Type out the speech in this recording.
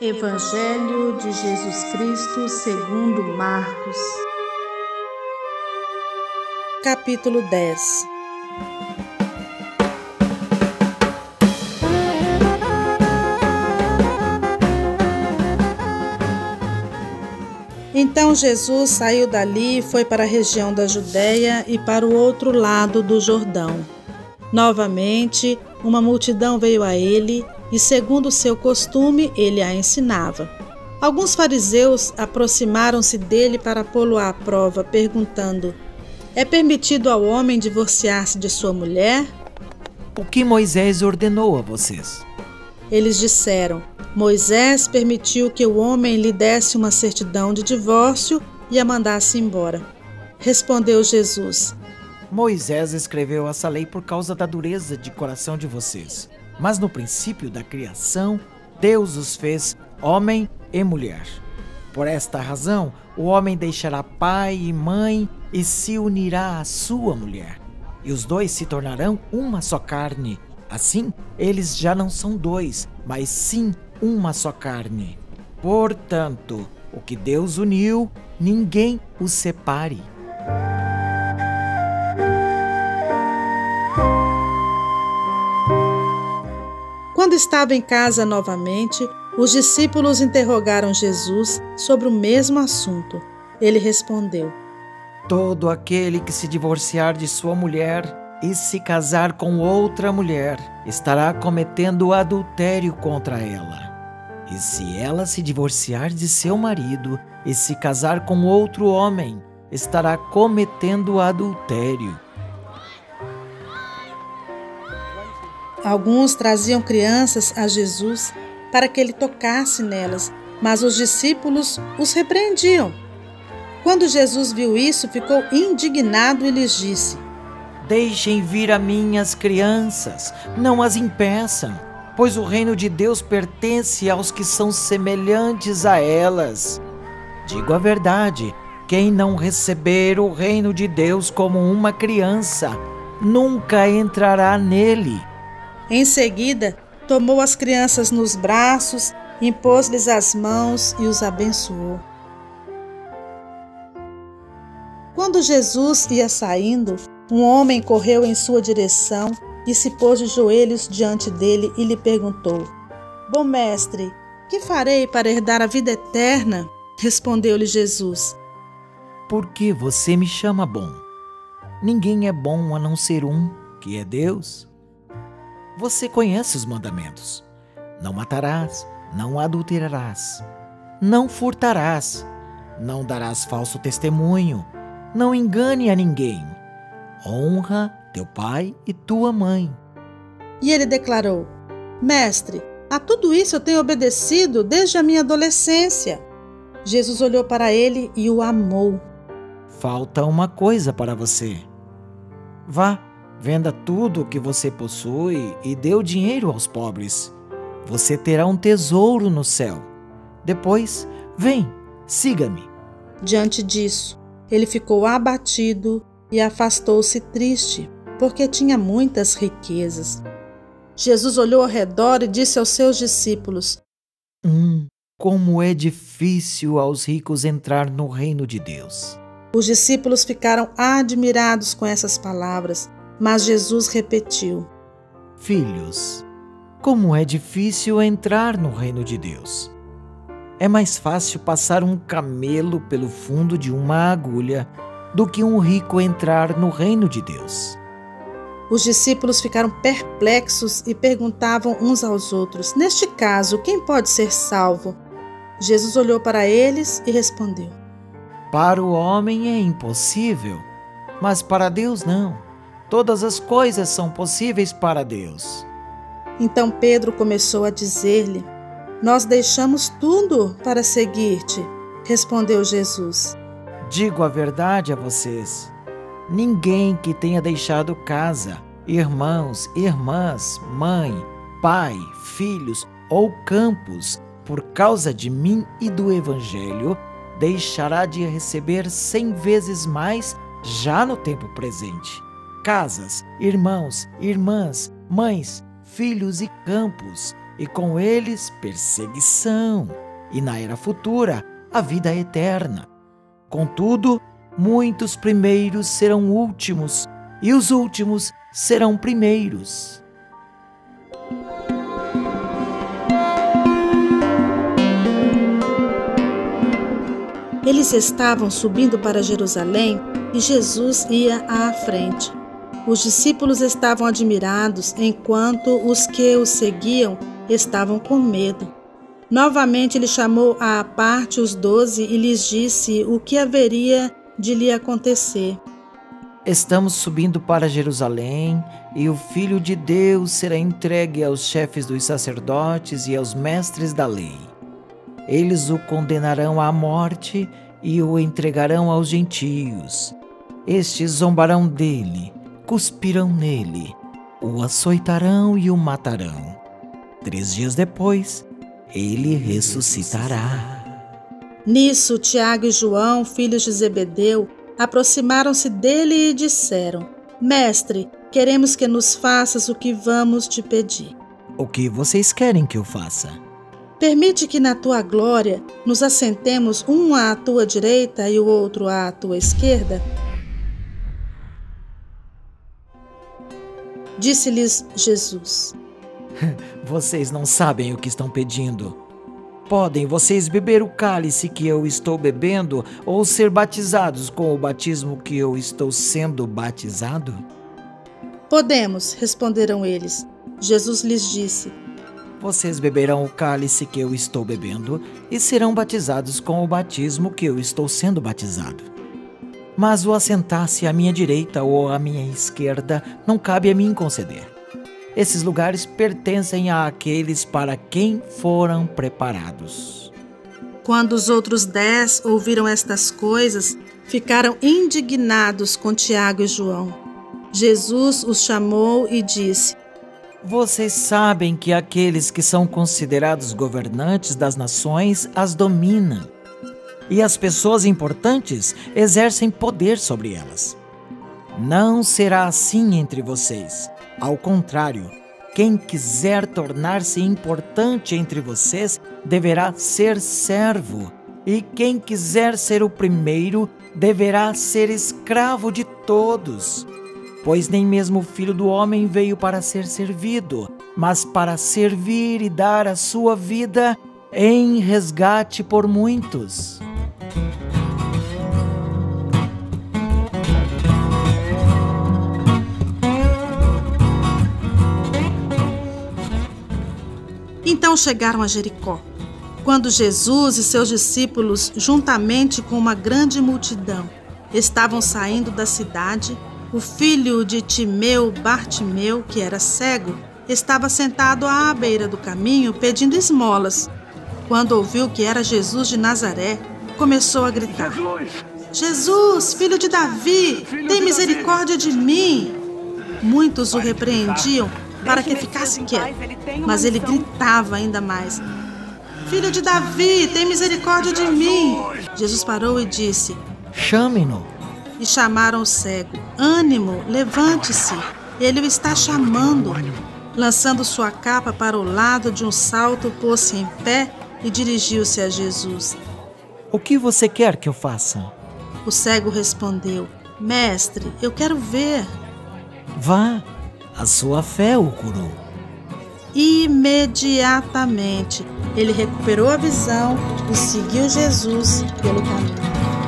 Evangelho de Jesus Cristo segundo Marcos. Capítulo 10. Então Jesus saiu dali e foi para a região da Judéia e para o outro lado do Jordão. Novamente, uma multidão veio a ele e, segundo o seu costume, ele a ensinava. Alguns fariseus aproximaram-se dele para pô-lo à prova, perguntando: é permitido ao homem divorciar-se de sua mulher? O que Moisés ordenou a vocês? Eles disseram: Moisés permitiu que o homem lhe desse uma certidão de divórcio e a mandasse embora. Respondeu Jesus: Moisés escreveu essa lei por causa da dureza de coração de vocês. Mas no princípio da criação, Deus os fez homem e mulher. Por esta razão, o homem deixará pai e mãe e se unirá à sua mulher. E os dois se tornarão uma só carne. Assim, eles já não são dois, mas sim uma só carne. Portanto, o que Deus uniu, ninguém o separe. Quando estava em casa novamente, os discípulos interrogaram Jesus sobre o mesmo assunto. Ele respondeu: Todo aquele que se divorciar de sua mulher e se casar com outra mulher estará cometendo adultério contra ela. E se ela se divorciar de seu marido e se casar com outro homem, estará cometendo adultério. Alguns traziam crianças a Jesus para que ele tocasse nelas, mas os discípulos os repreendiam. Quando Jesus viu isso, ficou indignado e lhes disse: Deixem vir a mim as crianças, não as impeçam, pois o reino de Deus pertence aos que são semelhantes a elas. Digo a verdade, quem não receber o reino de Deus como uma criança, nunca entrará nele. Em seguida, tomou as crianças nos braços, impôs-lhes as mãos e os abençoou. Quando Jesus ia saindo, um homem correu em sua direção e se pôs de joelhos diante dele e lhe perguntou: Bom mestre, que farei para herdar a vida eterna? Respondeu-lhe Jesus: Por que você me chama bom? Ninguém é bom a não ser um, que é Deus. Você conhece os mandamentos: não matarás, não adulterarás, não furtarás, não darás falso testemunho, não engane a ninguém, honra teu pai e tua mãe. E ele declarou: Mestre, a tudo isso eu tenho obedecido desde a minha adolescência. Jesus olhou para ele e o amou. Falta uma coisa para você. Vá, venda tudo o que você possui e dê o dinheiro aos pobres. Você terá um tesouro no céu. Depois, vem, siga-me. Diante disso, ele ficou abatido e afastou-se triste, porque tinha muitas riquezas. Jesus olhou ao redor e disse aos seus discípulos: Como é difícil aos ricos entrar no reino de Deus. Os discípulos ficaram admirados com essas palavras. Mas Jesus repetiu: Filhos, como é difícil entrar no reino de Deus. É mais fácil passar um camelo pelo fundo de uma agulha do que um rico entrar no reino de Deus. Os discípulos ficaram perplexos e perguntavam uns aos outros: Neste caso, quem pode ser salvo? Jesus olhou para eles e respondeu: Para o homem é impossível, mas para Deus não. Todas as coisas são possíveis para Deus. Então Pedro começou a dizer-lhe: Nós deixamos tudo para seguir-te. Respondeu Jesus: Digo a verdade a vocês. Ninguém que tenha deixado casa, irmãos, irmãs, mãe, pai, filhos ou campos, por causa de mim e do Evangelho, deixará de receber 100 vezes mais já no tempo presente. Casas, irmãos, irmãs, mães, filhos e campos, e com eles perseguição, e na era futura a vida eterna. Contudo, muitos primeiros serão últimos, e os últimos serão primeiros. Eles estavam subindo para Jerusalém e Jesus ia à frente. Os discípulos estavam admirados, enquanto os que o seguiam estavam com medo. Novamente ele chamou à parte os 12 e lhes disse o que haveria de lhe acontecer. Estamos subindo para Jerusalém, e o Filho de Deus será entregue aos chefes dos sacerdotes e aos mestres da lei. Eles o condenarão à morte e o entregarão aos gentios. Estes zombarão dele, cuspirão nele, o açoitarão e o matarão. 3 dias depois, ele ressuscitará. Nisso, Tiago e João, filhos de Zebedeu, aproximaram-se dele e disseram: Mestre, queremos que nos faças o que vamos te pedir. O que vocês querem que eu faça? Permite que na tua glória nos assentemos um à tua direita e o outro à tua esquerda? Disse-lhes Jesus: Vocês não sabem o que estão pedindo. Podem vocês beber o cálice que eu estou bebendo ou ser batizados com o batismo que eu estou sendo batizado? Podemos, responderam eles. Jesus lhes disse: Vocês beberão o cálice que eu estou bebendo e serão batizados com o batismo que eu estou sendo batizado. Mas o assentar-se à minha direita ou à minha esquerda não cabe a mim conceder. Esses lugares pertencem àqueles para quem foram preparados. Quando os outros 10 ouviram estas coisas, ficaram indignados com Tiago e João. Jesus os chamou e disse: Vocês sabem que aqueles que são considerados governantes das nações as dominam, e as pessoas importantes exercem poder sobre elas. Não será assim entre vocês. Ao contrário, quem quiser tornar-se importante entre vocês deverá ser servo, e quem quiser ser o primeiro deverá ser escravo de todos. Pois nem mesmo o Filho do Homem veio para ser servido, mas para servir e dar a sua vida em resgate por muitos. Então chegaram a Jericó. Quando Jesus e seus discípulos, juntamente com uma grande multidão, estavam saindo da cidade, o filho de Timeu, Bartimeu, que era cego, estava sentado à beira do caminho pedindo esmolas. Quando ouviu que era Jesus de Nazaré, começou a gritar: Jesus, filho de Davi, tem misericórdia de mim! Muitos o repreendiam para que ficasse quieto, mas ele gritava ainda mais: Filho de Davi, tem misericórdia de mim! Jesus parou e disse: Chame-no. E chamaram o cego: Ânimo, levante-se, ele o está chamando. Lançando sua capa para o lado de um salto, pôs-se em pé e dirigiu-se a Jesus. O que você quer que eu faça? O cego respondeu: Mestre, eu quero ver. Vá, a sua fé o curou. Imediatamente, ele recuperou a visão e seguiu Jesus pelo caminho.